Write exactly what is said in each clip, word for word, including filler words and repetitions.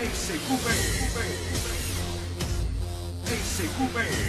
S Q P. S Q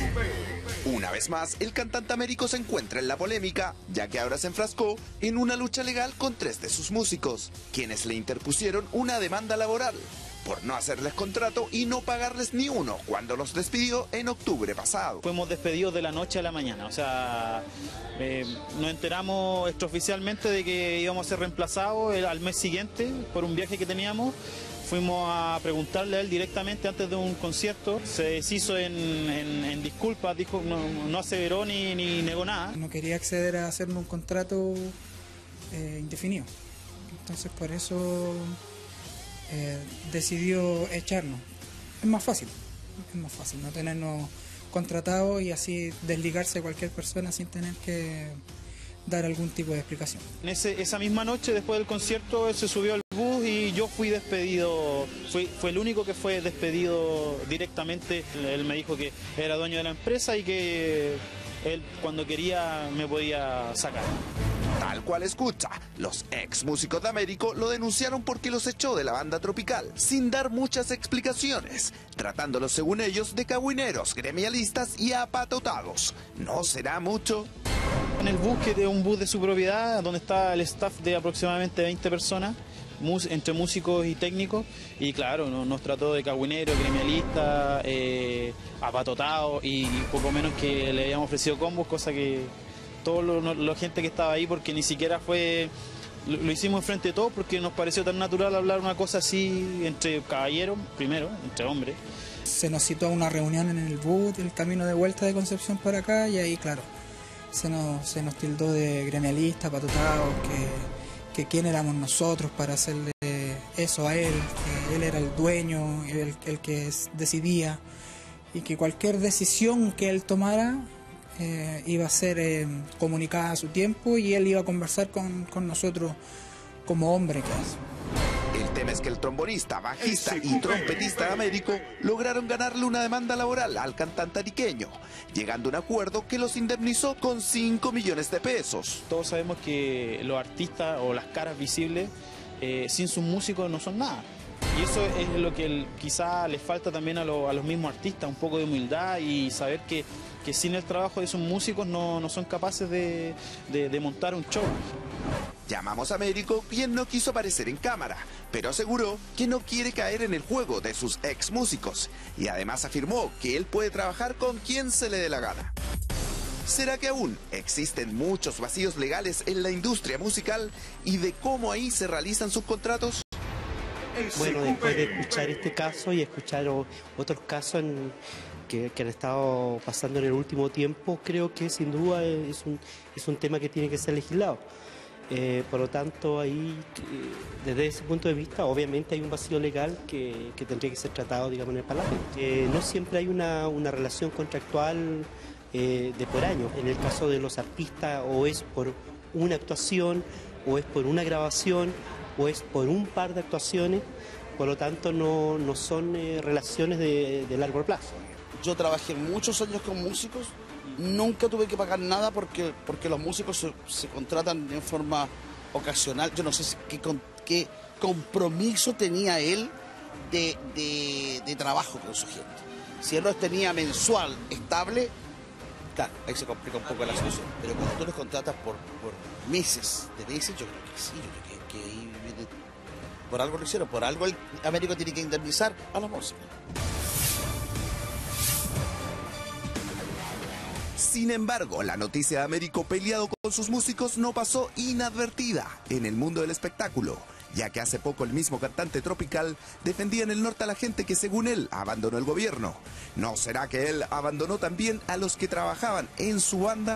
P. Una vez más, el cantante Américo se encuentra en la polémica, ya que ahora se enfrascó en una lucha legal con tres de sus músicos, quienes le interpusieron una demanda laboral por no hacerles contrato y no pagarles ni uno cuando los despidió en octubre pasado. Fuimos despedidos de la noche a la mañana, o sea, eh, nos enteramos extraoficialmente de que íbamos a ser reemplazados el, al mes siguiente por un viaje que teníamos. Fuimos a preguntarle a él directamente antes de un concierto, se deshizo en, en, en disculpas, dijo, no, no aseveró ni, ni negó nada. No quería acceder a hacerme un contrato eh, indefinido, entonces por eso eh, decidió echarnos. Es más fácil, es más fácil no tenernos contratados y así desligarse de cualquier persona sin tener que dar algún tipo de explicación. En ese, esa misma noche, después del concierto, él se subió al bus y yo fui despedido, fui, fue el único que fue despedido directamente. Él me dijo que era dueño de la empresa y que él cuando quería me podía sacar. Tal cual escucha, los ex músicos de Américo lo denunciaron porque los echó de la banda Tropical, sin dar muchas explicaciones, tratándolos según ellos de cagüineros, gremialistas y apatotados. ¿No será mucho? En el bus, que es un bus de su propiedad, donde está el staff de aproximadamente veinte personas, entre músicos y técnicos, y claro, nos trató de cagüineros, gremialistas, eh, apatotados, y poco menos que le habíamos ofrecido combos, cosa que toda la gente que estaba ahí, porque ni siquiera fue, lo, lo hicimos enfrente de todos, porque nos pareció tan natural hablar una cosa así entre caballeros, primero, entre hombres. Se nos citó a una reunión en el bus, el camino de vuelta de Concepción para acá, y ahí, claro, se nos, se nos tildó de gremialistas, apatotados, que, que quién éramos nosotros para hacerle eso a él, que él era el dueño, el, el que decidía, y que cualquier decisión que él tomara eh, iba a ser eh, comunicada a su tiempo y él iba a conversar con, con nosotros como hombre que es. El tema es que el trombonista, bajista y trompetista de Américo lograron ganarle una demanda laboral al cantante ariqueño, llegando a un acuerdo que los indemnizó con cinco millones de pesos. Todos sabemos que los artistas o las caras visibles eh, sin sus músicos no son nada. Y eso es lo que el, quizá les falta también a, lo, a los mismos artistas, un poco de humildad y saber que, que sin el trabajo de sus músicos no, no son capaces de, de, de montar un show. Llamamos a Américo, quien no quiso aparecer en cámara, pero aseguró que no quiere caer en el juego de sus ex músicos y además afirmó que él puede trabajar con quien se le dé la gana. ¿Será que aún existen muchos vacíos legales en la industria musical y de cómo ahí se realizan sus contratos? Bueno, después de escuchar este caso y escuchar o, otros casos en, que, que han estado pasando en el último tiempo, creo que sin duda es un, es un tema que tiene que ser legislado. Eh, por lo tanto, ahí, eh, desde ese punto de vista, obviamente hay un vacío legal que, que tendría que ser tratado, digamos, en el Parlamento. Eh, no siempre hay una, una relación contractual eh, de por año. En el caso de los artistas, o es por una actuación, o es por una grabación, o es por un par de actuaciones, por lo tanto no, no son eh, relaciones de, de largo plazo. Yo trabajé muchos años con músicos, nunca tuve que pagar nada porque, porque los músicos se, se contratan en forma ocasional. Yo no sé qué, qué compromiso tenía él de, de, de trabajo con su gente. Si él los tenía mensual, estable, claro, ahí se complica un poco la situación. Pero cuando tú los contratas por, por meses, de meses, yo creo que sí, yo creo que, que ahí viene, por algo lo hicieron, por algo el Américo tiene que indemnizar a los músicos. Sin embargo, la noticia de Américo peleado con sus músicos no pasó inadvertida en el mundo del espectáculo, ya que hace poco el mismo cantante Tropical defendía en el norte a la gente que según él abandonó el gobierno. ¿No será que él abandonó también a los que trabajaban en su banda?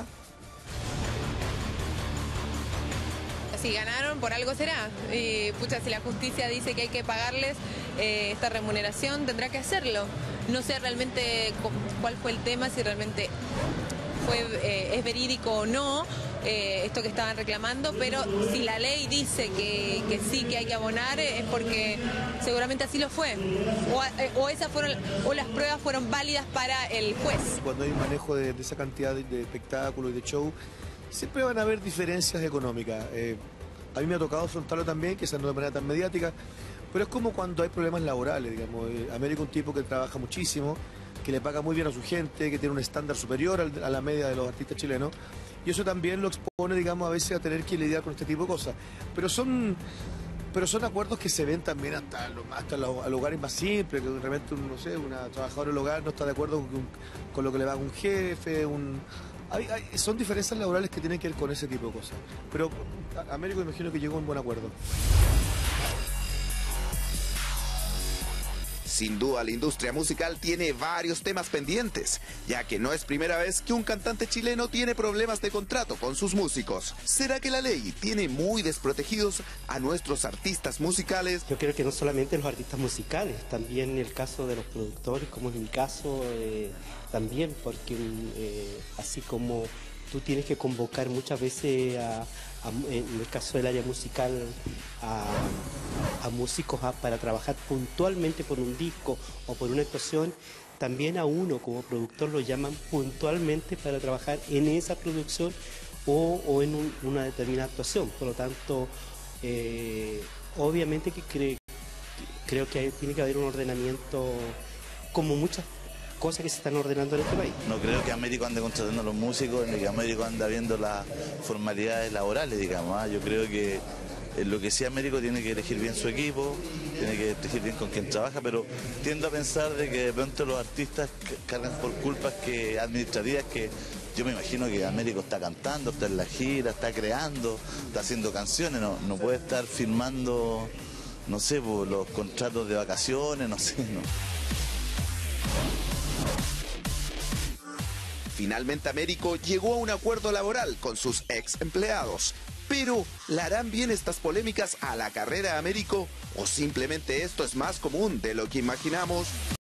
Si ganaron, por algo será. Y pucha, si la justicia dice que hay que pagarles eh, esta remuneración, tendrá que hacerlo. No sé realmente cuál fue el tema, si realmente fue, eh, es verídico o no eh, esto que estaban reclamando, pero si la ley dice que, que sí, que hay que abonar, es porque seguramente así lo fue. O, eh, o, esas fueron, o las pruebas fueron válidas para el juez. Cuando hay manejo de, de esa cantidad de, de espectáculos y de show, siempre van a haber diferencias económicas. Eh, a mí me ha tocado afrontarlo también, quizás no de manera tan mediática, Pero es como cuando hay problemas laborales, digamos. Américo es un tipo que trabaja muchísimo, que le paga muy bien a su gente, que tiene un estándar superior al, a la media de los artistas chilenos. Y eso también lo expone, digamos, a veces a tener que lidiar con este tipo de cosas. Pero son... Pero son acuerdos que se ven también hasta, lo, hasta los, a lugares más simples, que de repente, un, no sé, una trabajadora del hogar no está de acuerdo con, con lo que le va a un jefe, un... Hay, hay, son diferencias laborales que tienen que ver con ese tipo de cosas. Pero Américo imagino que llegó a un buen acuerdo. Sin duda, la industria musical tiene varios temas pendientes, ya que no es primera vez que un cantante chileno tiene problemas de contrato con sus músicos. ¿Será que la ley tiene muy desprotegidos a nuestros artistas musicales? Yo creo que no solamente los artistas musicales, también el caso de los productores, como en mi caso, eh, también, porque eh, así como tú tienes que convocar muchas veces, a, a, en el caso del área musical, a, a músicos a, para trabajar puntualmente por un disco o por una actuación, también a uno como productor lo llaman puntualmente para trabajar en esa producción o, o en un, una determinada actuación. Por lo tanto, eh, obviamente que cre, creo que hay, tiene que haber un ordenamiento como muchas cosas que se están ordenando en este país. No creo que Américo ande contratando a los músicos ni que Américo anda viendo las formalidades laborales, digamos. ¿eh? Yo creo que en lo que sí Américo tiene que elegir bien su equipo, tiene que elegir bien con quién trabaja, pero tiendo a pensar de que de pronto los artistas cargan por culpas que administrativas que yo me imagino que Américo está cantando, está en la gira, está creando, está haciendo canciones, no, no puede estar firmando, no sé, por los contratos de vacaciones, no sé, no. Finalmente Américo llegó a un acuerdo laboral con sus ex empleados. Pero, ¿le harán bien estas polémicas a la carrera de Américo? ¿O simplemente esto es más común de lo que imaginamos?